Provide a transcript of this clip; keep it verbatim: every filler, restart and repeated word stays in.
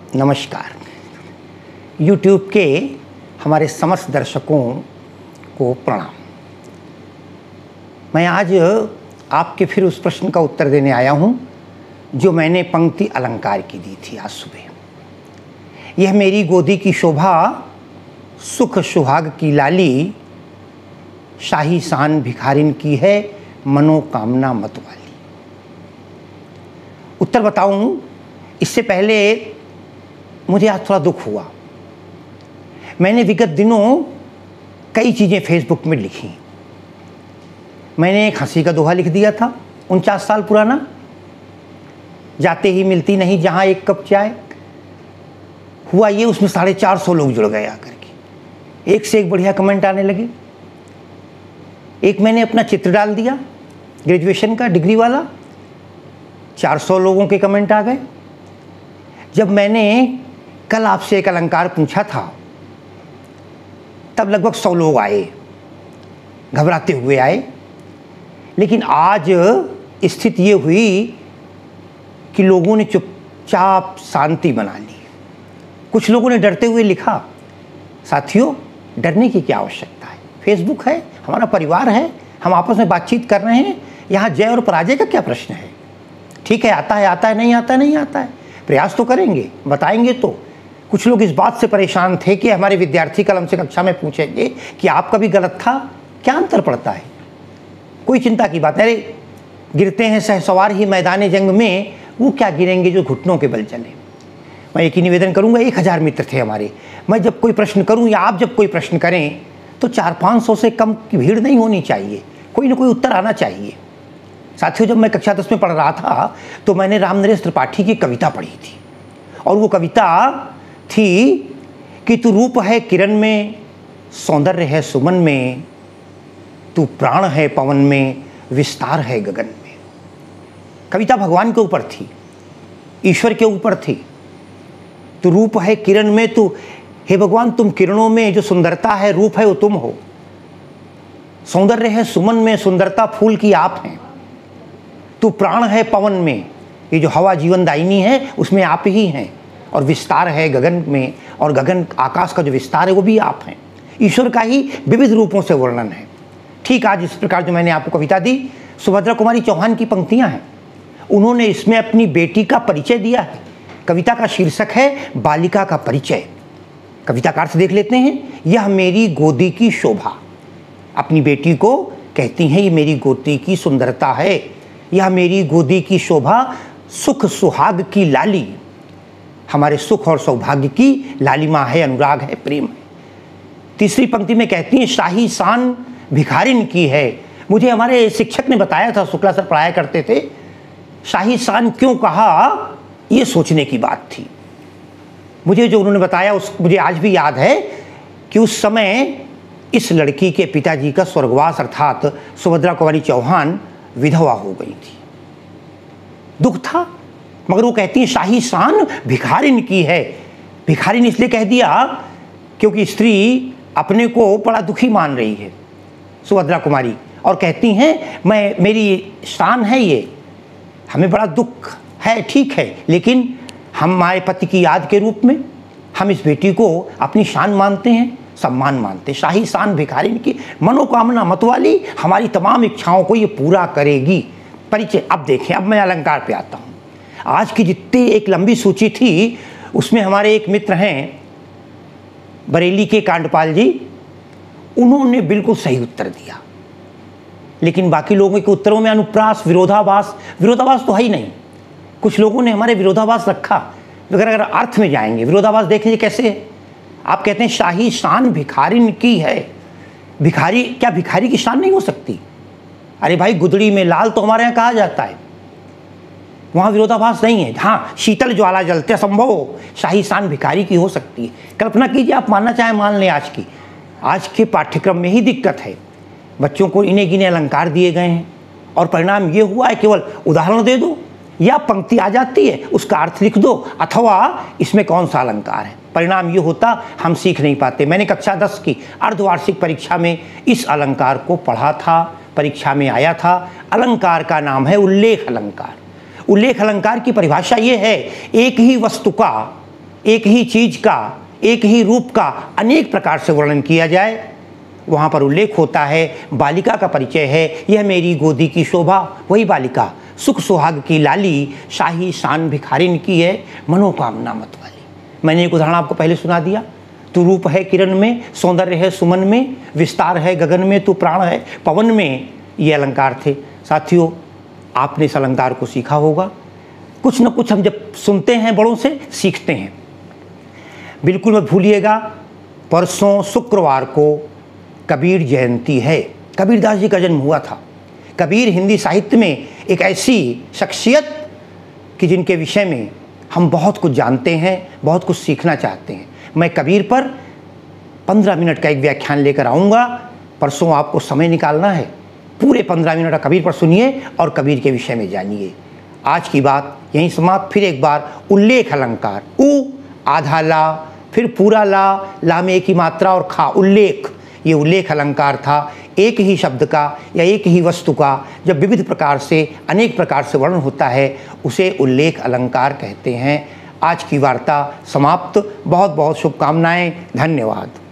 नमस्कार। YouTube के हमारे समस्त दर्शकों को प्रणाम। मैं आज आपके फिर उस प्रश्न का उत्तर देने आया हूँ जो मैंने पंक्ति अलंकार की दी थी आज सुबह। यह मेरी गोदी की शोभा, सुख सुहाग की लाली, शाही शान भिखारिन की है, मनोकामना मत वाली। उत्तर बताऊं इससे पहले मुझे आज थोड़ा दुख हुआ। मैंने विगत दिनों कई चीज़ें फेसबुक में लिखी। मैंने एक हंसी का दोहा लिख दिया था उनचास साल पुराना, जाते ही मिलती नहीं जहाँ एक कप चाय। हुआ ये, उसमें साढ़े चार सौ लोग जुड़ गए आकर के, एक से एक बढ़िया कमेंट आने लगे। एक मैंने अपना चित्र डाल दिया ग्रेजुएशन का, डिग्री वाला, चार सौ लोगों के कमेंट आ गए। जब मैंने कल आपसे एक अलंकार पूछा था तब लगभग सौ लोग आए, घबराते हुए आए। लेकिन आज स्थिति ये हुई कि लोगों ने चुपचाप शांति बना ली। कुछ लोगों ने डरते हुए लिखा। साथियों, डरने की क्या आवश्यकता है? फेसबुक है, हमारा परिवार है, हम आपस में बातचीत कर रहे हैं। यहाँ जय और पराजय का क्या प्रश्न है? ठीक है, आता है आता है, नहीं आता है नहीं आता है, प्रयास तो करेंगे, बताएंगे तो। कुछ लोग इस बात से परेशान थे कि हमारे विद्यार्थी कल हमसे कक्षा में पूछेंगे कि आपका भी गलत था, क्या अंतर पड़ता है? कोई चिंता की बात है। अरे गिरते हैं सहसवार ही मैदान जंग में, वो क्या गिरेंगे जो घुटनों के बल चले। मैं एक ही निवेदन करूंगा, एक हज़ार मित्र थे हमारे। मैं जब कोई प्रश्न करूं या आप जब कोई प्रश्न करें तो चार पाँच सौ से कम की भीड़ नहीं होनी चाहिए, कोई ना कोई उत्तर आना चाहिए। साथियों, जब मैं कक्षा दस में पढ़ रहा था तो मैंने रामनरेश त्रिपाठी की कविता पढ़ी थी, और वो कविता थी कि तू रूप है किरण में, सौंदर्य है सुमन में, तू प्राण है पवन में, विस्तार है गगन में। कविता भगवान के ऊपर थी, ईश्वर के ऊपर थी। तू रूप है किरण में, तू, हे भगवान तुम किरणों में जो सुंदरता है, रूप है वो तुम हो। सौंदर्य है सुमन में, सुंदरता फूल की आप हैं। तू प्राण है पवन में, ये जो हवा जीवनदायिनी है उसमें आप ही हैं। और विस्तार है गगन में, और गगन आकाश का जो विस्तार है वो भी आप हैं। ईश्वर का ही विविध रूपों से वर्णन है। ठीक आज इस प्रकार जो मैंने आपको कविता दी, सुभद्रा कुमारी चौहान की पंक्तियां हैं। उन्होंने इसमें अपनी बेटी का परिचय दिया है। कविता का शीर्षक है बालिका का परिचय। कविता का अर्थ देख लेते हैं। यह मेरी गोदी की शोभा, अपनी बेटी को कहती हैं ये मेरी गोदी की सुंदरता है। यह मेरी गोदी की शोभा, सुख सुहाग की लाली, हमारे सुख और सौभाग्य की लालिमा है, अनुराग है, प्रेम है। तीसरी पंक्ति में कहती हैं शाही शान भिखारिन की है। मुझे हमारे शिक्षक ने बताया था, शुक्ला सर पढ़ाया करते थे, शाही शान क्यों कहा, ये सोचने की बात थी। मुझे जो उन्होंने बताया उस मुझे आज भी याद है कि उस समय इस लड़की के पिताजी का स्वर्गवास अर्थात सुभद्रा कुमारी चौहान विधवा हो गई थी। दुख था, मगर वो कहती है शाही शान भिखारिन की है। भिखारिन इसलिए कह दिया क्योंकि स्त्री अपने को बड़ा दुखी मान रही है, सुभद्रा कुमारी, और कहती हैं मैं, मेरी शान है ये, हमें बड़ा दुख है, ठीक है, लेकिन हमारे पति की याद के रूप में हम इस बेटी को अपनी शान मानते हैं, सम्मान मानते। शाही शान भिखारिन की, मनोकामना मत वाली, हमारी तमाम इच्छाओं को ये पूरा करेगी। परिचय। अब देखें, अब मैं अलंकार पे आता हूँ। आज की जितनी एक लंबी सूची थी उसमें हमारे एक मित्र हैं बरेली के कांडपाल जी, उन्होंने बिल्कुल सही उत्तर दिया। लेकिन बाकी लोगों के उत्तरों में अनुप्रास, विरोधाभास, विरोधाभास तो है ही नहीं। कुछ लोगों ने हमारे विरोधाभास रखा। अगर अगर अर्थ में जाएंगे, विरोधाभास देखिए कैसे है। आप कहते हैं शाही शान भिखारिन की है। भिखारी, क्या भिखारी की शान नहीं हो सकती? अरे भाई, गुदड़ी में लाल तो हमारे यहाँ कहा जाता है, वहाँ विरोधाभास नहीं है। हाँ, शीतल ज्वाला जलते संभव, शाही शान भिखारी की हो सकती है। कल्पना कीजिए, आप मानना चाहें मान लें, आज की आज के पाठ्यक्रम में ही दिक्कत है। बच्चों को इन्हें गिने अलंकार दिए गए हैं और परिणाम ये हुआ है केवल उदाहरण दे दो या पंक्ति आ जाती है उसका अर्थ लिख दो, अथवा इसमें कौन सा अलंकार है। परिणाम ये होता हम सीख नहीं पाते। मैंने कक्षा दस की अर्धवार्षिक परीक्षा में इस अलंकार को पढ़ा था, परीक्षा में आया था। अलंकार का नाम है उल्लेख अलंकार। उल्लेख अलंकार की परिभाषा ये है, एक ही वस्तु का एक ही चीज का, एक ही रूप का अनेक प्रकार से वर्णन किया जाए, वहाँ पर उल्लेख होता है बालिका का परिचय है, यह मेरी गोदी की शोभा। वही बालिका सुख सुहाग की लाली, शाही शान भिखारिन की है, मनोकामना मत वाली। मैंने एक उदाहरण आपको पहले सुना दिया। तू रूप है किरण में, सौंदर्य है सुमन में, विस्तार है गगन में, तू प्राण है पवन में। ये अलंकार थे। साथियों, आपने इस अलंकार को सीखा होगा। कुछ न कुछ हम जब सुनते हैं बड़ों से, सीखते हैं। बिल्कुल मत भूलिएगा, परसों शुक्रवार को कबीर जयंती है। कबीरदास जी का जन्म हुआ था। कबीर हिंदी साहित्य में एक ऐसी शख्सियत कि जिनके विषय में हम बहुत कुछ जानते हैं, बहुत कुछ सीखना चाहते हैं। मैं कबीर पर पंद्रह मिनट का एक व्याख्यान लेकर आऊँगा। परसों आपको समय निकालना है, पूरे पंद्रह मिनट कबीर पर सुनिए और कबीर के विषय में जानिए। आज की बात यहीं समाप्त। फिर एक बार उल्लेख अलंकार, उ आधा ला, फिर पूरा ला, ला में एक ही मात्रा और खा, उल्लेख। ये उल्लेख अलंकार था। एक ही शब्द का या एक ही वस्तु का जब विविध प्रकार से, अनेक प्रकार से वर्णन होता है, उसे उल्लेख अलंकार कहते हैं। आज की वार्ता समाप्त। बहुत बहुत शुभकामनाएं। धन्यवाद।